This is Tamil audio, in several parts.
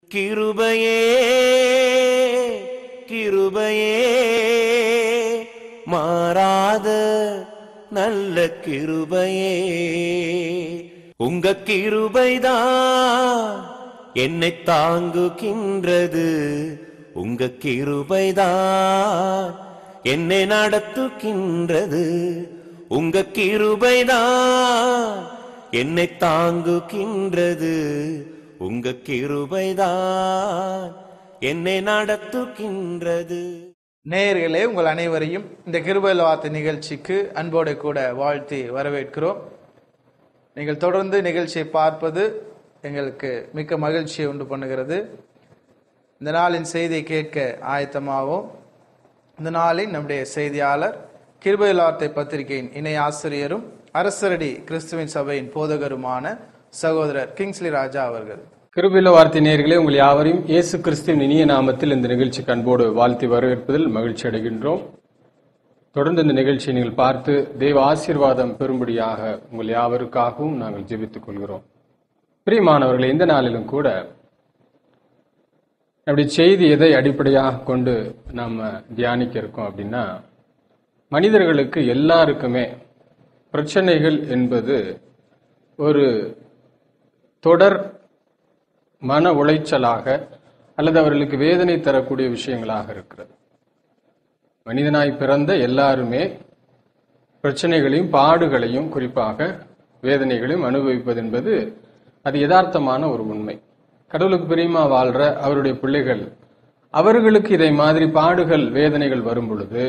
கிருபையே கிருபையே மாறாத நல்ல கிருபையே, உங்க கிருபைதான் என்னை தாங்குகின்றது, உங்க கிருபைதான் என்னை நடத்துகின்றது, உங்க கிருபைதான் என்னை தாங்குகின்றது, உங்க கிருபைதான் என்னை நடத்துகின்றது. நேயர்களே, உங்கள் அனைவரையும் இந்த கிருபையில் வார்த்தை நிகழ்ச்சிக்கு அன்போடு கூட வாழ்த்தி வரவேற்கிறோம். நீங்கள் தொடர்ந்து நிகழ்ச்சியை பார்ப்பது எங்களுக்கு மிக்க மகிழ்ச்சியை உண்டு பண்ணுகிறது. இந்த நாளின் செய்தியை கேட்க ஆயத்தமாவோம். இந்த நாளின் நம்முடைய செய்தியாளர் கிருபையில் வார்த்தை பத்திரிகையின் இணை ஆசிரியரும் அரசரடி கிறிஸ்துவின் சபையின் போதகருமான சகோதரர் கிங்ஸ்லி ராஜா அவர்கள். கிருபையில் வார்த்தை நேயர்களே, உங்கள் யாவரையும் இயேசு கிறிஸ்துவின் இனிய நாமத்தில் இந்த நிகழ்ச்சிக்கு அன்போடு வாழ்த்தி வரவேற்பதில் மகிழ்ச்சி அடைகின்றோம். தொடர்ந்து இந்த நிகழ்ச்சியை நீங்கள் பார்த்து தேவ ஆசீர்வாதம் பெறும்படியாக உங்கள் யாவருக்காகவும் நாங்கள் ஜெபித்துக் கொள்கிறோம். பிரியமானவர்களே, இந்த நாளிலும் கூட நம்முடைய செய்தி எதை அடிப்படையாக கொண்டு நாம் தியானிக்க இருக்கோம் அப்படின்னா, மனிதர்களுக்கு எல்லாருக்குமே பிரச்சனைகள் என்பது ஒரு தொடர் மன உளைச்சலாக அல்லது அவர்களுக்கு வேதனை தரக்கூடிய விஷயங்களாக இருக்கிறது. மனிதனாய் பிறந்த எல்லாருமே பிரச்சனைகளையும் பாடுகளையும் குறிப்பாக வேதனைகளையும் அனுபவிப்பது என்பது அது யதார்த்தமான ஒரு உண்மை. கடவுளுக்கு பிரியமா வாழ்ற அவருடைய பிள்ளைகள் அவர்களுக்கு இதை மாதிரி பாடுகள் வேதனைகள் வரும் பொழுது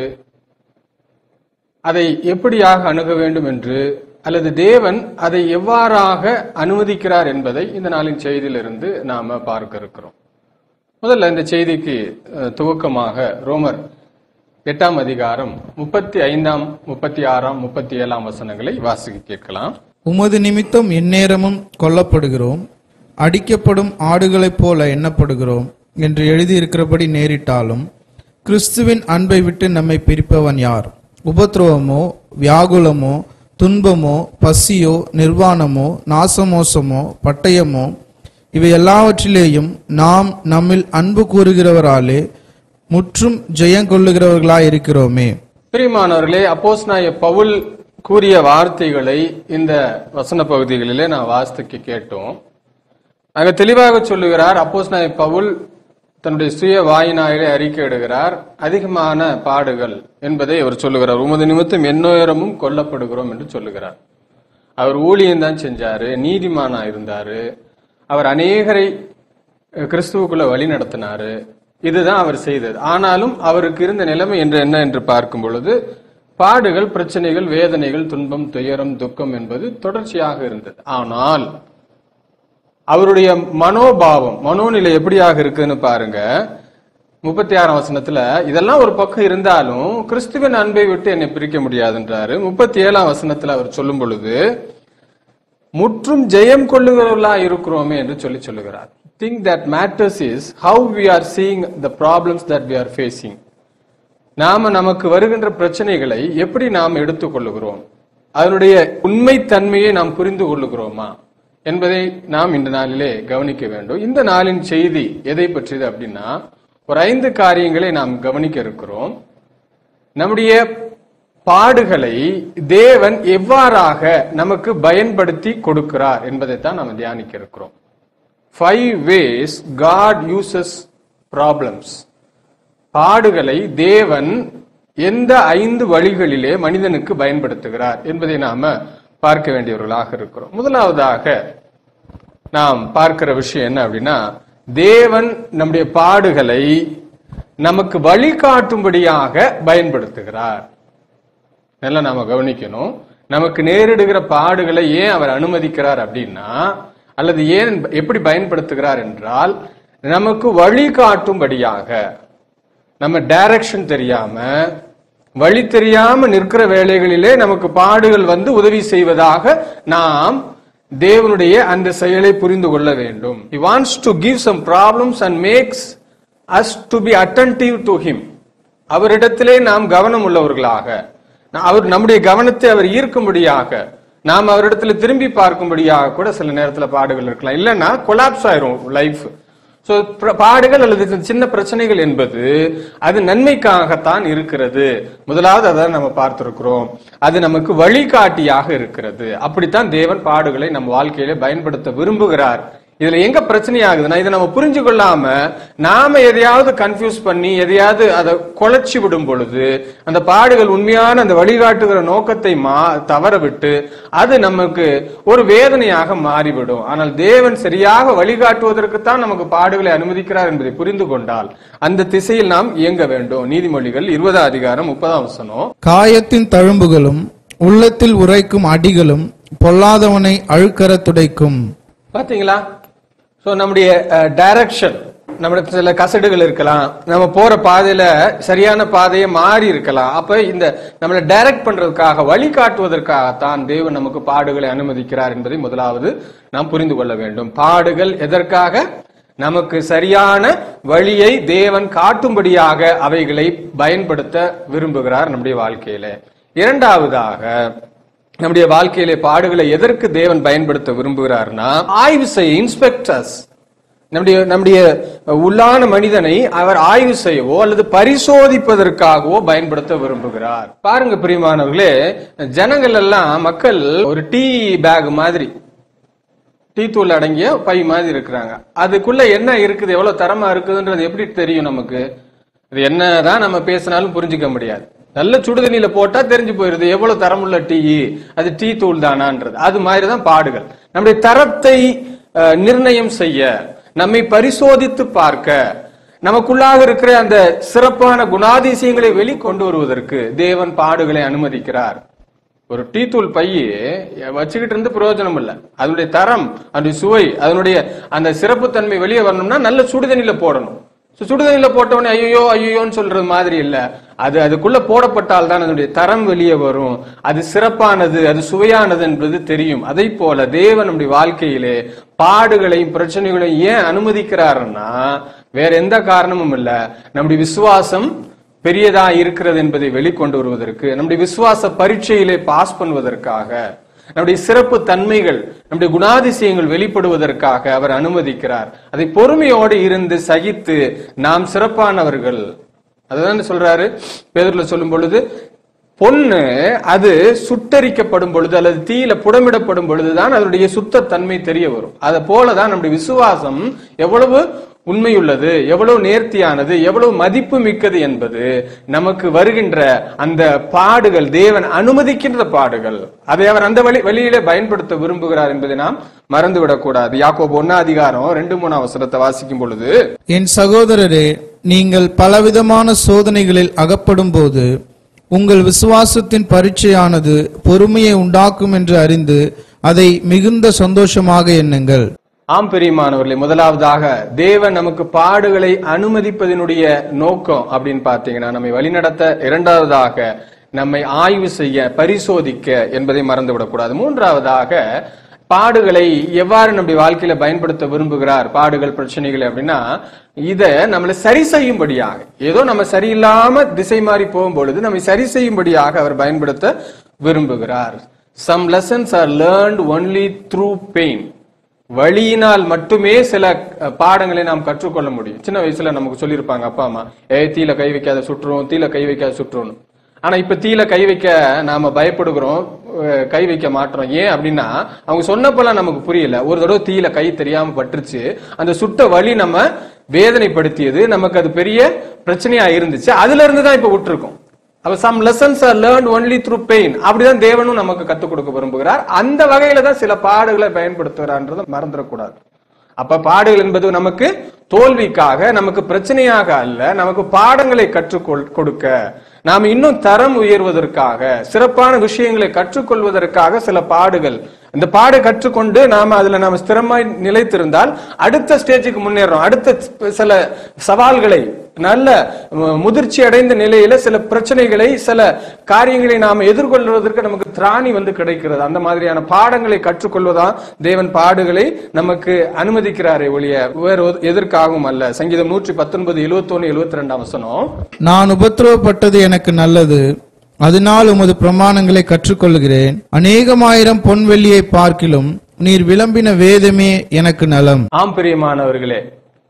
அதை எப்படியாக அணுக வேண்டும் என்று அல்லது தேவன் அதை எவ்வாறாக அனுமதிக்கிறார் என்பதை இந்த நாளின் செய்தியிலிருந்து நாம பார்க்க இருக்கிறோம். முதல்ல இந்த செய்திக்கு துவக்கமாக ரோமர் 8ஆம் அதிகாரம் 35, 36, 37 வசனங்களை வாசிக்க கேட்கலாம். உமது நிமித்தம் எந்நேரமும் கொல்லப்படுகிறோம், அடிக்கப்படும் ஆடுகளைப் போல எண்ணப்படுகிறோம் என்று எழுதியிருக்கிறபடி நேரிட்டாலும் கிறிஸ்துவின் அன்பை விட்டு நம்மை பிரிப்பவன் யார்? உபத்திரவமோ, வியாகுலமோ, துன்பமோ, பசியோ, நிர்வாணமோ, நாசமோசமோ, பட்டயமோ, இவை எல்லாவற்றிலேயும் நாம் நம்மில் அன்பு கூறுகிறவராலே முற்றும் ஜெயங்கொள்ளுகிறவர்களாய் இருக்கிறோமே. பிரியமானவர்களே, அப்போஸ்தலனாகிய பவுல் கூறிய வார்த்தைகளை இந்த வசன பகுதிகளிலே நான் வாசிக்க கேட்டோம். அங்க தெளிவாக சொல்லுகிறார். அப்போஸ்தலனாகிய பவுல் தன்னுடைய சுய வாயினாலே அறிக்கையிடுகிறார். அதிகமான பாடுகள் என்பதை அவர் சொல்லுகிறார். உமது நிமித்தம் எந்நேரமும் கொல்லப்படுகிறோம் என்று சொல்லுகிறார். அவர் ஊழியம்தான் செஞ்சாரு, நீதிமானா இருந்தாரு, அவர் அநேகரை கிறிஸ்துவுக்குள்ள வழி நடத்தினாரு. இதுதான் அவர் செய்தது. ஆனாலும் அவருக்கு இருந்த நிலைமை என்று என்ன என்று பார்க்கும் பொழுது பாடுகள், பிரச்சனைகள், வேதனைகள், துன்பம், துயரம், துக்கம் என்பது தொடர்ச்சியாக இருந்தது. ஆனால் அவருடைய மனோபாவம், மனோநிலை எப்படியாக இருக்குன்னு பாருங்க. 36ஆம் வசனத்துல இதெல்லாம் ஒரு பக்கம் இருந்தாலும் கிறிஸ்துவின் அன்பை விட்டு என்னை பிரிக்க முடியாதுன்றாரு. 37ஆம் வசனத்துல அவர் சொல்லும் பொழுது முற்றும் ஜெயம் கொள்ளுகிறவர்களா இருக்கிறோமே என்று சொல்லுகிறார். Thing that matters is how we are seeing the problems that we are facing. நமக்கு வருகின்ற பிரச்சனைகளை எப்படி நாம் எடுத்துக்கொள்ளுகிறோம், அதனுடைய உண்மை தன்மையை நாம் புரிந்து கொள்ளுகிறோமா என்பதை நாம் இந்த நாளிலே கவனிக்க வேண்டும். இந்த நாளின் செய்தி எதை பற்றியது அப்படின்னா, ஒரு 5 காரியங்களை நாம் கவனிக்க இருக்கிறோம். நம்முடைய பாடுகளை தேவன் எவ்வாறாக நமக்கு பயன்படுத்தி கொடுக்கிறார் என்பதைத்தான் நாம் தியானிக்க இருக்கிறோம். 5 ways God uses problems. பாடுகளை தேவன் எந்த 5 வழிகளிலே மனிதனுக்கு பயன்படுத்துகிறார் என்பதை நாம பார்க்க வேண்டியவர்களாக இருக்கிறோம். முதலாவதாக நாம் பார்க்கிற விஷயம் என்ன அப்படின்னா, தேவன் நம்முடைய பாடுகளை நமக்கு வழிகாட்டும்படியாக பயன்படுத்துகிறார். நல்லா நாம கவனிக்கணும். நமக்கு நேரிடுகிற பாடுகளை ஏன் அவர் அனுமதிக்கிறார் அப்படின்னா, அல்லது ஏன் எப்படி பயன்படுத்துகிறார் என்றால், நமக்கு வழிகாட்டும்படியாக. நம்ம டைரக்ஷன் தெரியாம, வழி தெரியாம நிற்கிற வேளைகளிலே நமக்கு பாடுகள் வந்து உதவி செய்வதாக நாம் தேவனுடைய அந்த செயலை புரிந்து கொள்ள வேண்டும். He wants to give some problems and makes us to be attentive to him. அவரிடத்திலே நாம் கவனம் உள்ளவர்களாக, அவர் நம்முடைய கவனத்தை அவர் ஈர்க்கும்படியாக, நாம் அவரிடத்துல திரும்பி பார்க்கும்படியாக கூட சில நேரத்தில் பாடுகள் இருக்கலாம். இல்லைன்னா கொலாப்ஸ் ஆயிரும் லைஃப். சோ பாடுகள் அல்லது சின்ன பிரச்சனைகள் என்பது அது நன்மைக்காகத்தான் இருக்கிறது. முதலாவது அதை நம்ம பார்த்திருக்கிறோம். அது நமக்கு வழிகாட்டியாக இருக்கிறது. அப்படித்தான் தேவன் பாடுகளை நம்ம வாழ்க்கையில பயன்படுத்த விரும்புகிறார். இதுல எங்க பிரச்சனை ஆகுதுன்னா, இதை நம்ம புரிஞ்சு கொள்ளாம நாம எதையாவது கன்ஃபியூஸ் பண்ணி எதையாவது அதை குலைச்சி விடும் பொழுது அந்த பாடுகள் உண்மையான அந்த வழிகாட்டுகிற நோக்கத்தை தவற விட்டு அது நமக்கு ஒரு வேதனையாக மாறிவிடும். ஆனால் தேவன் சரியாக வழிகாட்டுவதற்குத்தான் நமக்கு பாடுகளை அனுமதிக்கிறார் என்பதை புரிந்து கொண்டால் அந்த திசையில் நாம் இயங்க வேண்டும். நீதிமொழிகள் 20ஆம் அதிகாரம் 30ஆம் வசனம், காயத்தின் தழும்புகளும் உள்ளத்தில் உரைக்கும் அடிகளும் பொல்லாதவனை அழுக்கற துடைக்கும். பாத்தீங்களா? சோ நம்முடைய டைரக்ஷன், நம்மளுக்கு சில கசடுகள் இருக்கலாம், நம்ம போற பாதையில சரியான பாதையை மாறி இருக்கலாம். அப்ப இந்த நம்மளை டைரக்ட் பண்றதுக்காக வழிகாட்டுவதற்காகத்தான் தேவன் நமக்கு பாடுகளை அனுமதிக்கிறார் என்பதை முதலாவது நாம் புரிந்து கொள்ள வேண்டும். பாடுகள் எதற்காக? நமக்கு சரியான வழியை தேவன் காட்டும்படியாக அவைகளை பயன்படுத்த விரும்புகிறார் நம்முடைய வாழ்க்கையில. இரண்டாவதாக, நம்முடைய வாழ்க்கையிலே பாடுகளை எதற்கு தேவன் பயன்படுத்த விரும்புகிறார்னா, ஆய்வு செய்ய, இன்ஸ்பெக்டர்ஸ், நம்முடைய உள்ளான மனிதனை அவர் ஆய்வு செய்யவோ அல்லது பரிசோதிப்பதற்காகவோ பயன்படுத்த விரும்புகிறார். பாருங்க பிரியமானவர்களே, ஜனங்கள் எல்லாம், மக்கள் ஒரு டீ பேக் மாதிரி, டீ தூள் அடங்கிய பை மாதிரி இருக்கிறாங்க. அதுக்குள்ள என்ன இருக்குது, எவ்வளவு தரமா இருக்குதுன்றது எப்படி தெரியும் நமக்கு? இது என்னதான் நம்ம பேசினாலும் புரிஞ்சுக்க முடியாது. நல்ல சுடுதண்ணியில போட்டா தெரிஞ்சு போயிருது எவ்வளவு தரமுள்ள டீ, அது டீ தூள் தானான்றது. அது மாதிரிதான் பாடுகள். நம்முடைய தரத்தை நிர்ணயம் செய்ய, நம்மை பரிசோதித்து பார்க்க, நமக்குள்ளாக இருக்கிற அந்த சிறப்பான குணாதிசயங்களை வெளிக்கொண்டு வருவதற்கு தேவன் பாடுகளை அனுமதிக்கிறார். ஒரு டீ தூள் பையை வச்சுக்கிட்டு இருந்து பிரயோஜனம் இல்லை. அதனுடைய தரம், அதனுடைய சுவை, அதனுடைய அந்த சிறப்பு தன்மை வெளியே வரணும்னா நல்ல சுடுதண்ணில போடணும். சுடுதண்ணில போட்டவனே ஐயோ ஐயோன்னு சொல்றது மாதிரி இல்ல, அது அதுக்குள்ள போடப்பட்டால் தான் அதனுடைய தரம் வெளியே வரும், அது சிறப்பானது, அது சுவையானது என்பது தெரியும். அதை போல தேவன் நம்முடைய வாழ்க்கையிலே பாடுகளையும் பிரச்சனைகளையும் ஏன் அனுமதிக்கிறாருன்னா வேற எந்த காரணமும் இல்ல, நம்முடைய விசுவாசம் பெரியதா இருக்கிறது என்பதை வெளிக்கொண்டு வருவதற்கு, நம்முடைய விசுவாச பரீட்சையிலே பாஸ் பண்ணுவதற்காக, நம்முடைய சிறப்பு தன்மைகள், நம்முடைய குணாதிசயங்கள் வெளிப்படுவதற்காக அவர் அனுமதிக்கிறார். அதை பொறுமையோடு இருந்து சகித்து நாம் சிறப்பானவர்கள். அதுதான் சொல்றாரு பேதுருல சொல்லும் பொழுது, பொண்ணு அது சுட்டரிக்கப்படும் பொழுது அல்லது தீயில புடமிடப்படும் பொழுதுதான் அதனுடைய சுத்த தன்மை தெரிய வரும். அதை போலதான் நம்முடைய விசுவாசம் எவ்வளவு உண்மையுள்ளது, எவ்வளவு நேர்த்தியானது, எவ்வளவு மதிப்பு மிக்கது என்பது நமக்கு வருகின்ற அந்த பாடுகள், தேவன் அனுமதிக்கின்ற பாடுகள், அதை அவர் அந்த வழியிலே பயன்படுத்த விரும்புகிறார் என்பதை நாம் மறந்துவிடக் கூடாது. யாக்கோபு 1ஆம் அதிகாரம் 2-3 வசனத்தை வாசிக்கும் பொழுது, என் சகோதரரே, நீங்கள் பலவிதமான சோதனைகளில் அகப்படும் போது உங்கள் விசுவாசத்தின் பரீட்சையானது பொறுமையை உண்டாக்கும் என்று அறிந்து அதை மிகுந்த சந்தோஷமாக எண்ணுங்கள். ஆம் பிரியமானவர்களே, முதலாவதாக தேவன் நமக்கு பாடுகளை அனுமதிப்பதனுடைய நோக்கம் அப்படின்னு பார்த்தீங்கன்னா நம்மை வழிநடத்த, இரண்டாவதாக நம்மை ஆய்வு செய்ய, பரிசோதிக்க என்பதை மறந்துவிடக்கூடாது. மூன்றாவதாக பாடுகளை எவ்வாறு நம்முடைய வாழ்க்கையில பயன்படுத்த விரும்புகிறார், பாடுகள் பிரச்சனைகள் அப்படின்னா இதை நம்மளை சரி செய்யும்படியாக, ஏதோ நம்ம சரியில்லாம திசை மாறி போகும் பொழுது நம்மை சரி செய்யும்படியாக அவர் பயன்படுத்த விரும்புகிறார். Some lessons are learned only through pain. வழியினால் மட்டுமே சில பாடங்களை நாம் கற்றுக்கொள்ள முடியும். சின்ன வயசுல நமக்கு சொல்லியிருப்பாங்க அப்பா அம்மா, தீல கை வைக்காத சுற்றுறோம், தீல கை வைக்காத சுற்றுறோம். ஆனா இப்ப தீல கை வைக்க நாம பயப்படுகிறோம், கை வைக்க மாட்டோம். ஏன் அப்படின்னா அவங்க சொன்னப்பெல்லாம் நமக்கு புரியல. ஒரு தடவை தீல கை தெரியாம பட்டுருச்சு, அந்த சுட்ட வலி நம்ம வேதனைப்படுத்தியது, நமக்கு அது பெரிய பிரச்சனையா இருந்துச்சு, அதுல இருந்துதான் இப்ப விட்டுருக்கோம். அப்ப some lessons are learned only through pain. அப்படிதான் தேவனும் நமக்கு கத்துக் கொடுக்க விரும்புகிறார். அந்த வகையில தான் சில பாடுகளை பயன்படுத்துகிறார்ன்றதை மறந்துடக்கூடாது. அப்ப பாடுகள் என்பது நமக்கு தோல்விக்காக, நமக்கு பிரச்சனையாக அல்ல, நமக்கு பாடங்களை கற்றுக் கொடுக்க, நாம் இன்னும் தரம் உயர்வதற்காக, சிறப்பான விஷயங்களை கற்றுக்கொள்வதற்காக சில பாடுகள். இந்த பாடை கற்றுக்கொண்டு நாம அதுல நாம ஸ்திரமாய் நிலைத்திருந்தால் அடுத்த ஸ்டேஜுக்கு முன்னேறோம். அடுத்த சில சவால்களை, நல்ல முதிர்ச்சி அடைந்த நிலையில சில பிரச்சனைகளை, சில காரியங்களை நாம் எதிர்கொள்வதற்கு நமக்கு திராணி கிடைக்கிறது. அந்த மாதிரியான பாடங்களை கற்றுக்கொள்வதா தேவன் பாடுகளை நமக்கு அனுமதிக்கிறாரே ஒழிய வேறு எதற்காகவும் அல்ல. சங்கீதம் 119, 71, 72 வசனம், நான் உபத்திரவப்பட்டது எனக்கு நல்லது, அதனால் உமது பிரமாணங்களை கற்றுக்கொள்கிறேன். அநேகமாயிரம் பொன் வெள்ளியை பார்க்கிலும் நீர் விளம்பின வேதமே எனக்கு நலம். ஆம் பிரியமானவர்களே,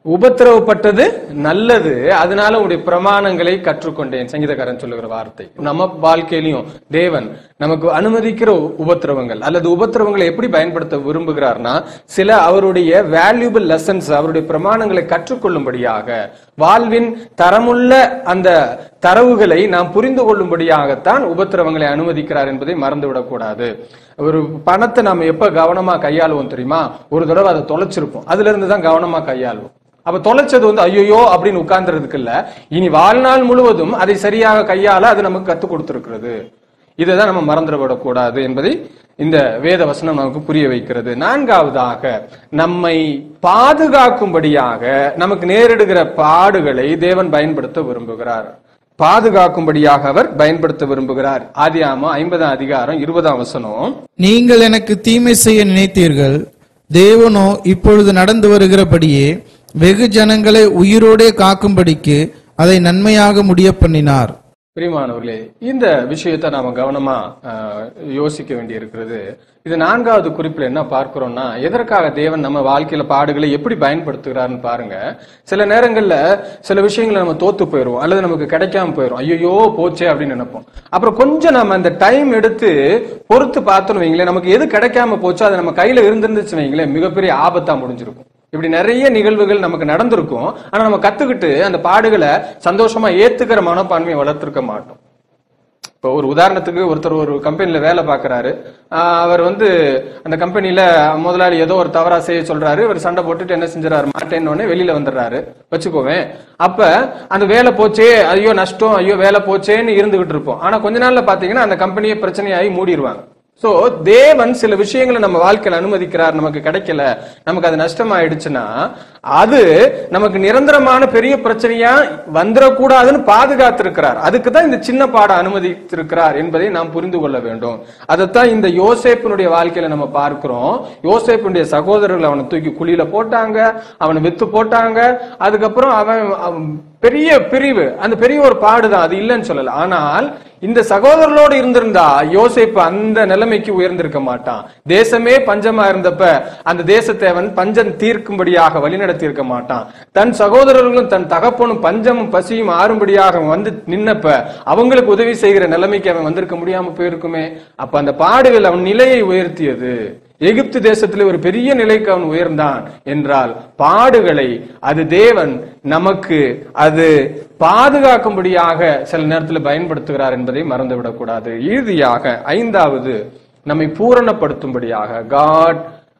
உபத்திரவப்பட்டது நல்லது, அதனால உடைய பிரமாணங்களை கற்றுக்கொண்டேன். சங்கீதக்காரன் சொல்லுகிற வார்த்தை. நம்ம வாழ்க்கையிலையும் தேவன் நமக்கு அனுமதிக்கிற உபத்திரவங்கள் அல்லது உபத்திரவங்களை எப்படி பயன்படுத்த விரும்புகிறார்னா, சில அவருடைய வேல்யூபிள் லெசன்ஸ், அவருடைய பிரமாணங்களை கற்றுக்கொள்ளும்படியாக, வாழ்வின் தரமுள்ள அந்த தரவுகளை நாம் புரிந்து கொள்ளும்படியாகத்தான் உபத்திரவங்களை அனுமதிக்கிறார் என்பதை மறந்துவிடக் கூடாது. ஒரு பணத்தை நாம எப்ப கவனமா கையாளுவோம் தெரியுமா? ஒரு தடவை அதை தொலைச்சிருப்போம், அதுல இருந்து தான் கவனமா கையாளுவோம். அப்ப தொலைச்சது ஐயோ அப்படின்னு உட்கார்ந்துறதுக்கு இல்ல, இனி வாழ்நாள் முழுவதும் அதை சரியாக கையாள அது நமக்கு கத்துக் கொடுத்திருக்கிறது. இதைதான் நம்ம மறந்துவிடக்கூடாது என்பதை இந்த வேத வசனம் நமக்கு புரிய வைக்கிறது. நான்காவதாக, நம்மை பாதுகாக்கும்படியாக நமக்கு நேரிடுகிற பாடுகளை தேவன் பயன்படுத்த விரும்புகிறார். பாதுகாக்கும்படியாக அவர் பயன்படுத்த விரும்புகிறார். ஆதியாகமம் 50 அதிகாரம் 20 வசனம், நீங்கள் எனக்கு தீமை செய்ய நினைத்தீர்கள், தேவனோ இப்பொழுது நடந்து வருகிறபடியே வெகு ஜனங்களை உயிரோடே காக்கும்படிக்கு அதை நன்மையாக முடிய பண்ணினார். பிரியமானவர்களே, இந்த விஷயத்தை நாம கவனமா யோசிக்க வேண்டி இருக்கிறது. இது 4வது குறிப்பில் என்ன பார்க்கிறோம்னா, எதற்காக தேவன் நம்ம வாழ்க்கையில பாடுகளை எப்படி பயன்படுத்துகிறார்னு பாருங்க. சில நேரங்கள்ல சில விஷயங்களை நம்ம தோத்து போயிடுவோம் அல்லது நமக்கு கிடைக்காம போயிடும், ஐயோ போச்சே அப்படின்னு நினைப்போம். அப்புறம் கொஞ்சம் நம்ம அந்த டைம் எடுத்து பொறுத்து பார்த்தோன்னு வைங்களேன், நமக்கு எது கிடைக்காம போச்சோ அது நம்ம கையில இருந்துருந்துச்சு வைங்களேன், மிகப்பெரிய ஆபத்தா முடிஞ்சிருக்கும். இப்படி நிறைய நிகழ்வுகள் நமக்கு நடந்திருக்கும். ஆனா நம்ம கத்துக்கிட்டு அந்த பாடுகளை சந்தோஷமா ஏத்துக்கிற மனப்பான்மையை வளர்த்திருக்க மாட்டோம். இப்போ ஒரு உதாரணத்துக்கு, ஒருத்தர் ஒரு கம்பெனில வேலை பார்க்கறாரு. அவர் அந்த கம்பெனில முதலாளி ஏதோ ஒரு தவறா செய்ய சொல்றாரு. இவர் சண்டை போட்டுட்டு என்ன செஞ்சாரு, மாட்டேன்னு வெளியில வந்துடுறாரு வச்சுக்கோவேன். அப்ப அந்த வேலை போச்சே, ஐயோ நஷ்டம், ஐயோ வேலை போச்சேன்னு இருந்துகிட்டு இருப்போம். ஆனா கொஞ்ச நாள்ல பாத்தீங்கன்னா அந்த கம்பெனியை பிரச்சனையாகி மூடிடுவாங்க. சோ தேவன் சில விஷயங்களை நம்ம வாழ்க்கையில் அனுமதிக்கிறார். நமக்கு கிடைக்கல, நமக்கு அது நஷ்டமாயிடுச்சுன்னா அது நமக்கு நிரந்தரமான பெரிய பிரச்சனையா வந்துடக்கூடாதுன்னு பாதுகாத்திருக்கிறார். அதுக்குதான் இந்த சின்ன பாடம் அனுமதித்திருக்கிறார் என்பதை நாம் புரிந்து கொள்ள வேண்டும். அதைத்தான் இந்த யோசேப்பினுடைய வாழ்க்கையில நம்ம பார்க்கிறோம். யோசேப்பினுடைய சகோதரர்கள் அவனை தூக்கி குழியில போட்டாங்க, அவனை வித்து போட்டாங்க. அதுக்கப்புறம் அவன் பெரிய பிரிவு, அந்த பெரிய ஒரு பாடுதான், அது இல்லைன்னு சொல்லல. ஆனால் இந்த சகோதரர்களோடு இருந்திருந்தா யோசேப்பு அந்த நிலைமைக்கு உயர்ந்திருக்க மாட்டான். தேசமே பஞ்சமா இருந்தப்ப அந்த தேசத்தை அவன் பஞ்சம் தீர்க்கும்படியாக வழிநடத்தி இருக்க மாட்டான். தன் சகோதரர்களும் தன் தகப்பனும் பஞ்சமும் பசியும் ஆறும்படியாக வந்து நின்னப்ப அவங்களுக்கு உதவி செய்கிற நிலைமைக்கு அவன் வந்திருக்க முடியாம போயிருக்குமே. அப்ப அந்த பாடுகள் அவன் நிலையை உயர்த்தியது. எகிப்து தேசத்திலே ஒரு பெரிய நிலைக்கு அவன் உயர்ந்தான் என்றால் பாடுகளை அது தேவன் நமக்கு அது பாதுகாக்கும்படியாக சில நேரத்தில் பயன்படுத்துகிறார் என்பதை மறந்துவிடக் கூடாது. இறுதியாக 5வது, நம்மை பூரணப்படுத்தும்படியாக God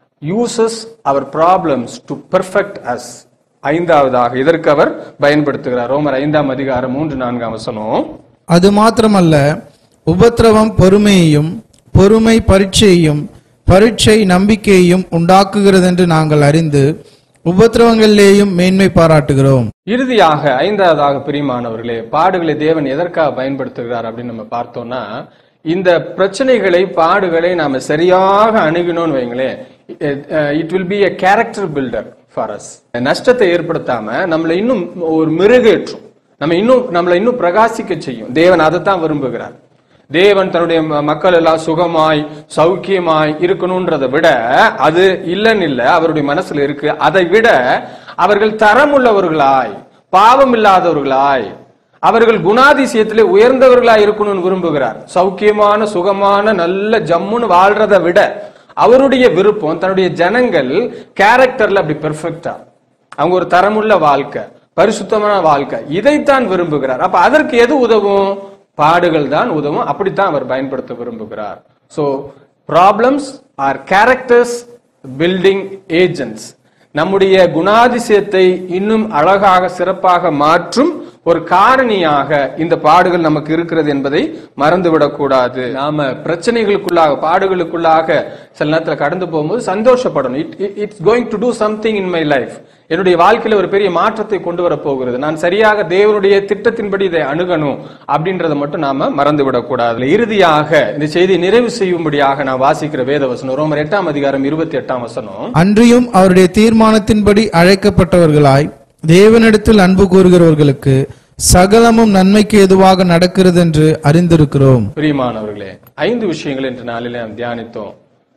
uses our problems to perfect us. 5வதாக இதற்கு அவர் பயன்படுத்துகிறார். ரோமர் 5 அதிகாரம் 3-4 வசனம், அது மாத்திரமல்ல, உபத்திரவம் பொறுமையையும், பொறுமை பரீட்சையையும், பரீட்சை நம்பிக்கையையும் உண்டாக்குகிறது என்று நாங்கள் அறிந்து உபத்திரவங்களிலேயும் மேன்மை பாராட்டுகிறோம். இறுதியாக 5வதாக, பிரியமானவர்களே, பாடுகளை தேவன் எதற்காக பயன்படுத்துகிறார் அப்படின்னு நம்ம பார்த்தோம்னா, இந்த பிரச்சனைகளை பாடுகளை நாம சரியாக அணுகினோம்னு வைங்களேன், it will be a character builder for us. நஷ்டத்தை ஏற்படுத்தாம நம்மளை இன்னும் ஒரு மெருகேற்றும், நம்மளை இன்னும் பிரகாசிக்க செய்யும். தேவன் அதைத்தான் விரும்புகிறார். தேவன் தன்னுடைய மக்கள் எல்லாம் சுகமாய் சௌக்கியமாய் இருக்கணும்ன்றதை விட, அது இல்லைன்னு இல்ல, அவருடைய மனசுல இருக்கு. அதை விட அவர்கள் தரமுள்ளவர்களாய், பாவம் இல்லாதவர்களாய், அவர்கள் குணாதிசயத்திலே உயர்ந்தவர்களாய் இருக்கணும்னு விரும்புகிறார். சௌக்கியமான சுகமான நல்ல ஜம்முன்னு வாழ்றதை விட அவருடைய விருப்பம் தன்னுடைய ஜனங்கள் கேரக்டர்ல அப்படி பெர்ஃபெக்டா, அவங்க ஒரு தரமுள்ள வாழ்க்கை, பரிசுத்தமான வாழ்க்கை, இதைத்தான் விரும்புகிறார். அப்ப அதற்கு எது உதவும்? பாடுகள் தான் உதவும். அப்படித்தான் அவர் பயன்படுத்த விரும்புகிறார். So problems are characters building agents. நம்முடைய குணாதிசயத்தை இன்னும் அழகாக சிறப்பாக மாற்றும் ஒரு காரணியாக இந்த பாடுகள் நமக்கு இருக்கிறது என்பதை மறந்துவிடக் கூடாது. நாம பிரச்சனைகளுக்குள்ளாக, பாடுகளுக்குள்ளாக சில நேரத்தில் கடந்து போகும்போது சந்தோஷப்படணும். It's going to do something in my life. என்னுடைய வாழ்க்கையில ஒரு பெரிய மாற்றத்தை கொண்டு வர போகிறது, நான் சரியாக தேவனுடைய திட்டத்தின்படி இதை அணுகணும் அப்படின்றத மட்டும் நாம மறந்துவிடக் கூடாது. இறுதியாக இந்த செய்தி நிறைவு செய்யும்படியாக நான் வாசிக்கிற வேத வசனம் ரோமர் 8 அதிகாரம் 28 வசனம், அன்றியும் அவருடைய தீர்மானத்தின்படி அழைக்கப்பட்டவர்களாய் தேவனிடத்தில் அன்பு கூறுகிறவர்களுக்கு சகலமும் நன்மைக்கு எதுவாக நடக்கிறது என்று அறிந்திருக்கிறோம். பிரியமானவர்களே, 5 விஷயங்கள் இன்று நாளிலே நாம் தியானித்தோம்.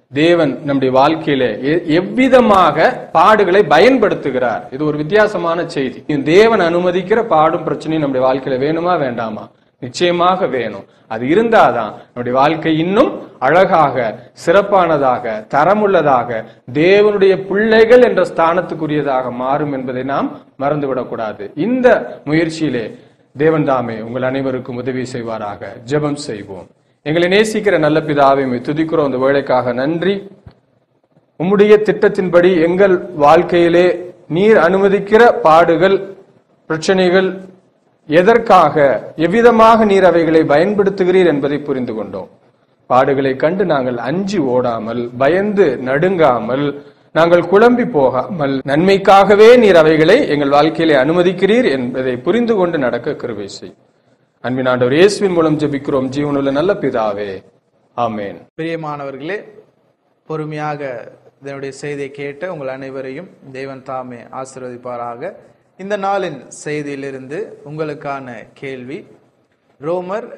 தேவன் நம்முடைய வாழ்க்கையிலே எவ்விதமாக பாடுகளை பயன்படுத்துகிறார். இது ஒரு வித்தியாசமான செய்தி. தேவன் அனுமதிக்கிற பாடும் பிரச்சனையும் நம்முடைய வாழ்க்கையில வேணுமா வேண்டாமா? நிச்சயமாக வேணும். அது இருந்தாதான் நம்முடைய வாழ்க்கை இன்னும் அழகாக, சிறப்பானதாக, தரமுள்ளதாக, தேவனுடைய பிள்ளைகள் என்ற ஸ்தானத்துக்குரியதாக மாறும் என்பதை நாம் மறந்துவிடக்கூடாது. இந்த முயற்சியிலே தேவன் தாமே உங்கள் அனைவருக்கும் உதவி செய்வாராக. ஜெபம் செய்வோம். எங்களை நேசிக்கிற நல்ல பிதாவை துதிக்கிறோம். இந்த வேளைக்காக நன்றி. உம்முடைய திட்டத்தின்படி எங்கள் வாழ்க்கையிலே நீர் அனுமதிக்கிற பாடுகள், பிரச்சனைகள் எதற்காக, எவ்விதமாக நீர் அவைகளை பயன்படுத்துகிறீர் என்பதை புரிந்து கொண்டோம். பாடுகளை கண்டு நாங்கள் அஞ்சி ஓடாமல், பயந்து நடுங்காமல், நாங்கள் குழம்பி போகாமல், நன்மைக்காகவே நீர் அவைகளை எங்கள் வாழ்க்கையிலே அனுமதிக்கிறீர் என்பதை புரிந்து கொண்டு நடக்க கிருபை செய். அன்பின் ஆண்டவர் இயேசுவின் மூலம் ஜெபிக்கிறோம் ஜீவனுள்ள நல்ல பிதாவே, ஆமென். பிரியமானவர்களே, பொறுமையாக இதனுடைய செய்தியை கேட்ட உங்கள் அனைவரையும் தேவன் தாமே ஆசீர்வதிப்பாராக. இந்த நாளின் செய்தியிலிருந்து உங்களுக்கான கேள்வி, ரோமர்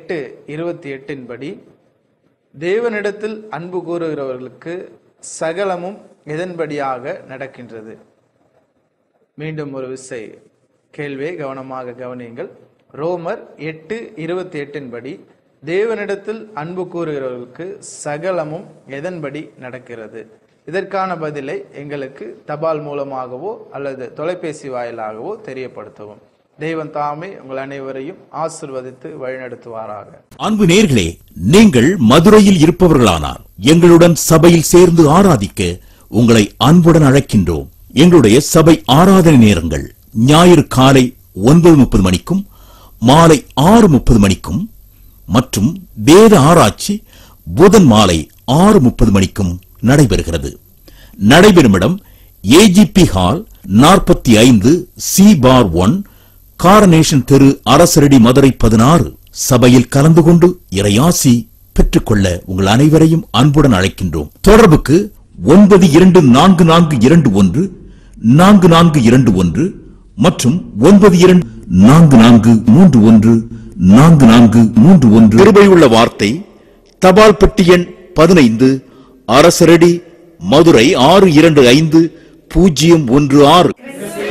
8:28 படி தேவனிடத்தில் அன்பு கூறுகிறவர்களுக்கு சகலமும் எதன்படியாக நடக்கின்றது? மீண்டும் ஒரு விசை கேள்வியை கவனமாக கவனியுங்கள். ரோமர் 8:28 படி தேவனிடத்தில் அன்பு கூறுகிறவர்களுக்கு சகலமும் எதன்படி நடக்கிறது? இதற்கான பதிலை எங்களுக்கு தபால் மூலமாகவோ அல்லது தொலைபேசி வாயிலாகவோ தெரியப்படுத்தவும். தேவன் தாமே உங்கள் அனைவரையும் ஆசீர்வதித்து வழிநடத்துவாராக. அன்பு நேயர்களே, நீங்கள் மதுரையில் இருப்பவர்களானார் எங்களுடன் சபையில் சேர்ந்து ஆராதிக்க உங்களை அன்புடன் அழைக்கின்றோம். எங்களுடைய சபை ஆராதனை நேரங்கள் ஞாயிறு காலை 9:30 மணிக்கும் மாலை 6:30 மணிக்கும் மற்றும் வேத ஆராய்ச்சி புதன் மாலை 6:30 மணிக்கும் நடைபெறுகிறது. நடைபெறும் இடம் AGP ஹால் 45C/1 காரனேஷன் தெரு, அரசரடி, மதுரை 16. சபையில் கலந்து கொண்டு இறையாசி பெற்றுக்கொள்ள உங்கள் அனைவரையும் அன்புடன் அழைக்கின்றோம். தொடர்புக்கு 924421 மற்றும் 924431. கிருபையுள்ள வார்த்தை, தபால் பெட்டி எண் 15, அரசரடி, மதுரை 625016.